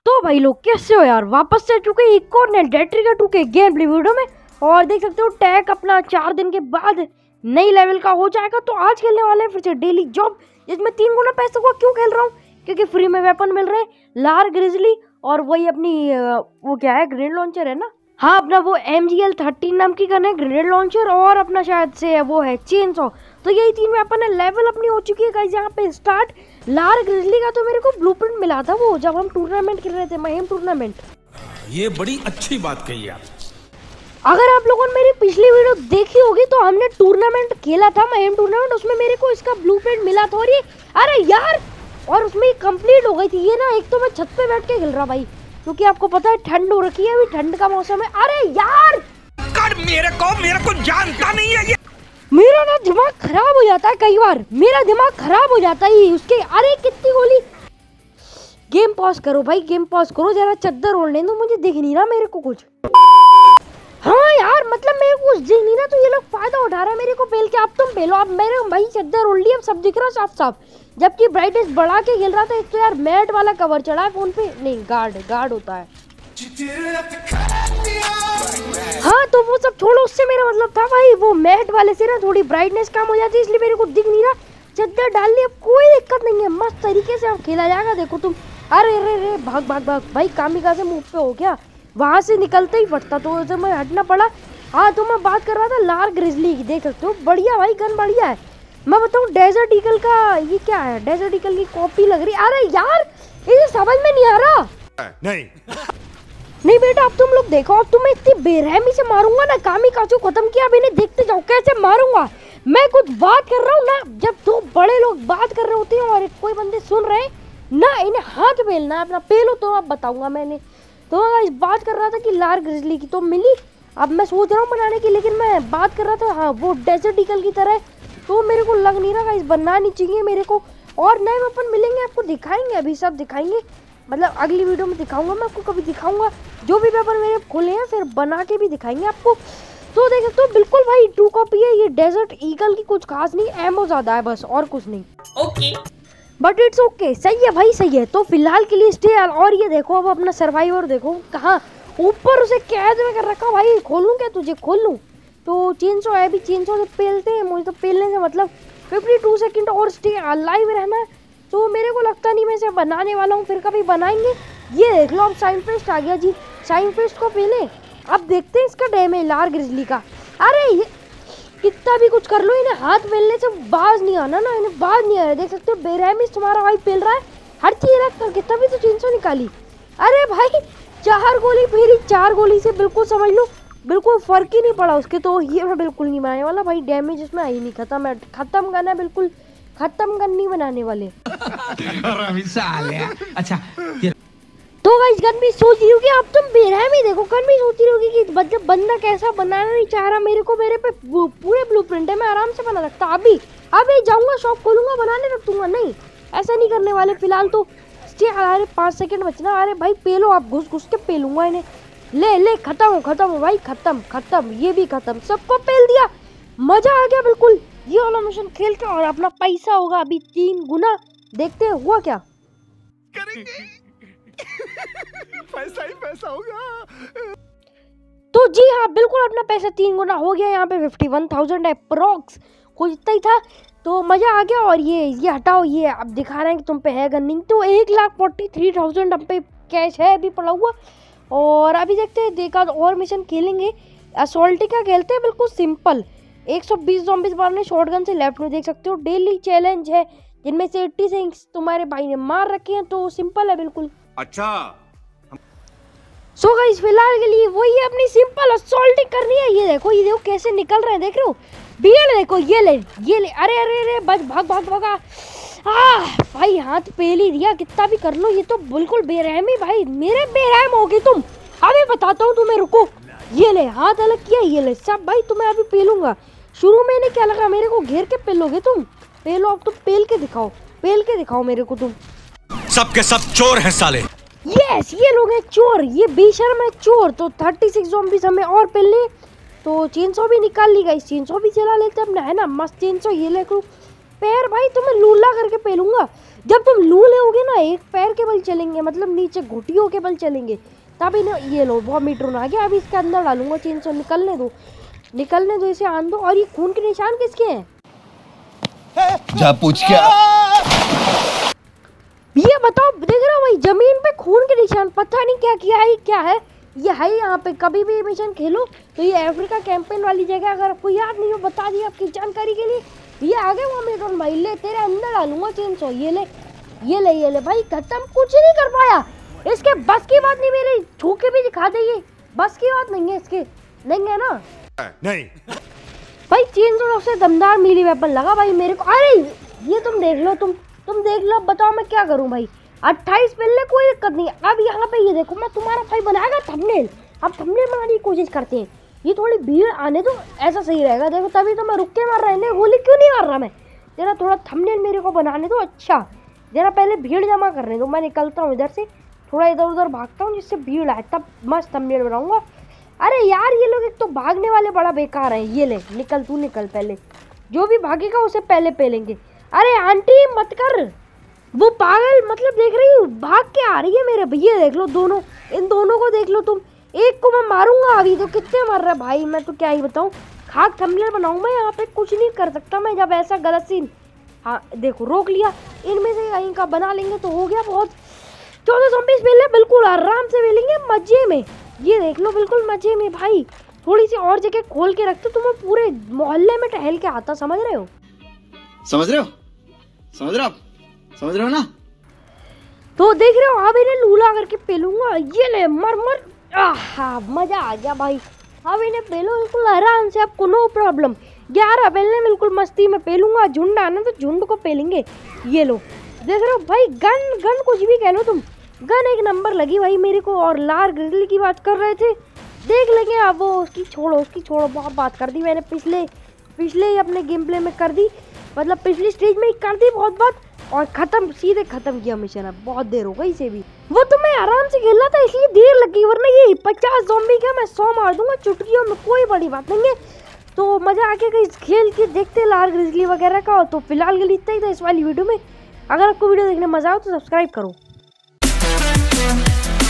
तो भाई लोग कैसे हो यार, वापस से चुके एक और नए डेड ट्रिगर 2 के गेम प्ले वीडियो में। और देख सकते हो टैग अपना 4 दिन के बाद नई लेवल का हो जाएगा। तो आज खेलने वाले हैं फिर से डेली जॉब, जिसमें 3 गुना पैसे को क्यों खेल रहा हूँ, क्योंकि फ्री में वेपन मिल रहे हैं, लार ग्रिजली और वही अपनी वो क्या है, ग्रेनेड लॉन्चर है ना। हाँ, अपना वो MGL-13 नाम की गन है, ग्रेनेड लॉन्चर, और अपना शायद से वो है चेनसॉ। तो यही 3 वेपन है। लेवल अपनी हो चुकी है गाइस यहाँ पे स्टार्ट। लार ग्रिजली का तो मेरे को ब्लूप्रिंट मिला था वो जब हम टूर्नामेंट खेल रहे थे, महिम टूर्नामेंट। ये बड़ी अच्छी बात कही आप। अगर आप लोगों ने मेरी पिछली वीडियो देखी होगी तो हमने टूर्नामेंट खेला था, महिम टूर्नामेंट, उसमें मेरे को इसका ब्लूप्रिंट मिला था। और ये अरे यार, और उसमें ये कंप्लीट हो गई थी। ये ना, एक तो मैं छत पे बैठ के खेल रहा भाई, क्योंकि आपको पता है ठंड हो रखी है, अभी ठंड का मौसम है। अरे यार कर मेरे को जानता नहीं है ये। मेरा ना दिमाग खराब हो जाता है कई बार, मेरा दिमाग खराब हो जाता है उसके। अरे कितनी गोली। गेम पॉज करो भाई, गेम पॉज करो, जरा चद्दर ओढ़ने दो, मुझे दिख नहीं रहा मेरे को कुछ। हाँ यार, मतलब मेरे को कुछ दिख नहीं रहा, तो ये लोग फायदा उठा रहे हैं मेरे को पेल के। अब तुम पेलो, अब मेरे भाई चद्दर ओढ़ ली, अब सब दिख रहा साफ साफ। जबकि ब्राइटनेस बढ़ा के खेल रहा था। एक तो यार मैट वाला कवर चढ़ा है फोन पे, नहीं गार्ड होता है। हाँ तो वो सब छोड़ो, उससे मेरा मतलब था भाई, वो मैट वाले से ना थोड़ी ब्राइटनेस कम हो जाती है, इसलिए मेरे को दिख नहीं रहा। चद्दर डाल ली, अब कोई दिक्कत नहीं है, मस्त तरीके से अब खेला जाएगा। देखो तुम, अरे रे रे भाग भाग भाग भाई, कामिका से मुंह पे हो गया, वहां से निकलते ही फटता, तो जब मैं हटना पड़ा। हाँ तो मैं बात कर रहा था लार ग्रिजली की, देख सकते हो, बढ़िया भाई, गन बढ़िया है। मैं बताऊँ डेजर्ट ईगल का ये क्या है, डेजर्ट ईगल की कॉपी लग रही। अरे यार इसे समझ में नहीं आ रहा। नहीं बेटा, अब तुम लोग देखो, अब तुम्हें इतनी बेरहमी से मारूंगा ना, कामिकाज़ू खत्म किया, अब इन्हें देखते जाओ कैसे मारूंगा। मैं कुछ बात कर रहा हूँ ना, जब 2 बड़े लोग बात कर रहे होते हैं और कोई बंदे सुन रहे हैं ना, इन्हें हाथ पेलना है अपना, पेलो तो अब बताऊंगा मैंने। तो इस बात कर रहा था कि लार ग्रिजली की तो मिली, अब मैं सोच रहा हूँ बनाने की, लेकिन मैं बात कर रहा था हाँ वो डेजर्ट ईगल की तरह, तो मेरे को लग नहीं रहा, इस बनना नहीं चाहिए मेरे को। और नए वेपन मिलेंगे, आपको दिखाएंगे, अभी सब दिखाएंगे, मतलब अगली वीडियो में दिखाऊंगा मैं आपको, कभी दिखाऊंगा जो भी वेपन मेरे खुले हैं, फिर बना के भी दिखाएंगे आपको। तो देख सकते हो बिल्कुल भाई 2 कॉपी है ये डेजर्ट ईगल की, कुछ खास नहीं, एमओ ज्यादा है बस, और कुछ नहीं। ओके बट इट्स ओके, सही है भाई, सही है। तो फिलहाल के लिए स्टे। और ये देखो, अब अपना सर्वाइवर देखो कहाँ, ऊपर उसे कैद में कर रखा भाई। खोलूं क्या तुझे, खोल लूं? तो चेनसॉ है, अभी चेनसॉ से पेलते हैं, मुझे तो पेलने से मतलब 52 सेकंड और स्टे अलाइव रहना है। तो मेरे को लगता नहीं मैं इसे बनाने वाला हूँ, फिर कभी बनाएंगे। ये देख लो, अब साइन फेस्ट आ गया जी, साइन फेस्ट को पहले अब देखते हैं इसका डैमेज लार ग्रिजली का। अरे ये कितना भी कुछ कर लो, इन्हें हाथ पेलने से बाज नहीं आना ना, इन्हें बाज नहीं आ रहा। देख सकते हो बेरहमी तुम्हारा भाई पेल रहा है, हर चीज रख करके, तभी तो चेनसॉ निकाली। अरे भाई 4 गोली फेरी, 4 गोली से बिल्कुल समझ लो बिल्कुल फर्क ही नहीं पड़ा उसके। तो ये मैं बिल्कुल नहीं बनाने वाला भाई, डैमेज इसमें आई नहीं, खत्म करना, बिल्कुल खत्म करनी बनाने वाले। अच्छा तो गाइस गन भी सोच रही होगी, अब तुम बेरहमी देखो, गन भी सोच रही होगी कि मतलब बंदा कैसा बनाना नहीं चाह रहा, मेरे को मेरे पे पूरे ब्लूप्रिंट है, मैं आराम से बना सकता। अभी जाऊंगा शॉप खोलूंगा, बनाने रख दूंगा, नहीं ऐसा नहीं करने वाले फिलहाल। तो अरे 5 सेकंड बचना। अरे भाई पेलो, आप घुस के पेलूंगा इन्हें। ले खत्म हो भाई, खत्म, ये भी खत्म, सबको पेल दिया, मजा आ गया बिल्कुल ये वाला मिशन खेल के। और अपना पैसा होगा अभी 3 गुना, देखते हैं हुआ क्या करेंगे। पैसा ही पैसा होगा। तो जी हाँ बिल्कुल, अपना पैसा 3 गुना हो गया। यहाँ पे 51,000 अप्रोक्स, कुछ इतना ही था, तो मजा आ गया। और ये हटाओ, ये अब दिखा रहे हैं कि तुम पे है गन नहीं, तो 1,43,000 हम पे कैश है अभी पड़ा हुआ। और अभी देखते हैं, देखा और मिशन खेलेंगे। असोल्टिका खेलते हैं, बिल्कुल सिंपल, 120 ज़ॉम्बीज मारने शॉटगन से लेफ्ट में, देख सकते हो डेली चैलेंज है, जिनमें से 86 तुम्हारे भाई ने मार रखे हैं, तो सिंपल है बिल्कुल। अच्छा सो गाइस फिलहाल के लिए वही है, अपनी सिंपल असॉल्टिंग करनी है। ये देखो कैसे निकल रहे हैं, देख रहे हो भीड़, देखो ये ले। अरे बच, भागा। भाई हाथ पेल ही दिया, कितना भी कर लो, ये तो बिल्कुल बेरहमी भाई, मेरे बेरहम हो गई तुम। अभी बताता हूँ तुम्हें, रुको। ये ले, हाथ अलग किया, ये ले सब भाई, तुम्हें अभी पेलूंगा। शुरू में इन्हें क्या लगा, मेरे को घेर के पेलोगे तुम, पेलो अब तुम, पेल के दिखाओ मेरे को तुम। सबके सब चोर हैं साले। यस, ये लोग हैं चोर, ये बेशर्म है चोर। तो 36 ज़ॉम्बीज हमें और पेलने, तो चेनसॉ भी निकाल ली गई, चेनसॉ भी चला लेते अपना, है ना, मस्त चेनसॉ। ये ले पैर भाई, तुम्हें लूला करके पेलूंगा। जब तुम लूले होगे ना, एक पैर के बल चलेंगे, मतलब नीचे घुटियों के बल चलेंगे, तभी ना ये लो वॉमिटर आ गया। अभी इसके अंदर डालूंगा चेन से, निकलने दो इसे, आन दो। और ये खून के निशान किसके हैं? जा पूछ क्या? ये बताओ, देख रहे हो भाई जमीन पे खून के निशान, पता नहीं क्या किया है, क्या है ये है यहाँ पे। कभी भी मिशन खेलो तो ये अफ्रीका कैंपेन वाली जगह, अगर आपको याद नहीं हो बता दिया आपकी जानकारी के लिए। ये आ गए वॉमिटर भाई, ले तेरे अंदर डालूंगा चेन सो। ये ले भाई, खत्म। कुछ नहीं कर पाया, इसके बस की बात नहीं, मेरी छू के भी दिखा दे, ये बस की बात नहीं है इसके, नहीं है ना? नहीं भाई चेन सो सबसे दमदार मीली वेपन लगा भाई मेरे को। अरे ये तुम देख लो, तुम देख लो, बताओ मैं क्या करूं भाई। 28 मिलने कोई दिक्कत नहीं। अब यहाँ पे ये देखो, मैं तुम्हारा भाई बनाएगा थंबनेल। अब थंबनेल बनाने की कोशिश करते हैं, ये थोड़ी भीड़ आने दो, ऐसा सही रहेगा। देखो तभी तो मैं रुक के मार रहा है, गोली क्यों नहीं मार रहा मैं? जरा थोड़ा थंबनेल मेरे को बनाने दो। अच्छा जरा पहले भीड़ जमा करने दो, मैं निकलता हूँ इधर से, थोड़ा इधर उधर भागता हूँ जिससे भीड़ आए, तब मस्त थंबनेल बनाऊंगा। अरे यार ये लोग एक तो भागने वाले बड़ा बेकार है। ये ले निकल, तू निकल पहले, जो भी भागेगा उसे पहले पेलेंगे। अरे आंटी मत कर, वो पागल, मतलब देख रही हूँ भाग के आ रही है मेरे भैया। देख लो दोनों, इन दोनों को देख लो तुम, एक को मैं मारूंगा अभी तो। कितने मार रहा है भाई, मैं तो क्या ही बताऊँ। खाक थंबनेल बनाऊँ मैं, यहाँ पे कुछ नहीं कर सकता मैं जब ऐसा गलत सीन। हाँ देखो रोक लिया, इनमें से कहीं का बना लेंगे तो हो गया बहुत। 14 zombies मिले, बिल्कुल आराम से मिलेंगे मजे में। ये देख लो बिल्कुल मजे में भाई। थोड़ी सी और जगह खोल के रखते तो मैं पूरे मोहल्ले में टहल के आता, समझ रहे हो? समझ रहे हो ना? तो देख रहे हो, अब इन्हें लूला करके पेलूंगा। ये ले मर। आहा मजा आ गया भाई। अब इन्हें पेलो बिल्कुल आराम से, आपको नो प्रॉब्लम। 11 पेलने बिल्कुल मस्ती में पेलूंगा। झुंड आना तो झुंड को पेलेंगे। ये लो देख रहे हो भाई, गन कुछ भी कह लो तुम, गन एक नंबर लगी भाई मेरे को। और लार ग्रिजली की बात कर रहे थे, देख लेंगे अब वो, उसकी छोड़ो, बहुत बात कर दी मैंने पिछले ही अपने गेम प्ले में कर दी, मतलब पिछली स्टेज में ही कर दी बहुत बात। और सीधे खत्म किया मिशन। अब बहुत देर हो गई इसे भी, वो तो मैं आराम से खेल रहा था इसलिए देर लगी, वरना ये 50 ज़ॉम्बी क्या मैं 100 मार दूंगा चुटकियों में, कोई बड़ी बात नहीं है। तो मजा आ गया इस खेल के, देखते लार ग्रिजली वगैरह का। तो फिलहाल के लिए इतना ही था इस वाली वीडियो में। अगर आपको वीडियो देखने मजा आओ तो सब्सक्राइब करो।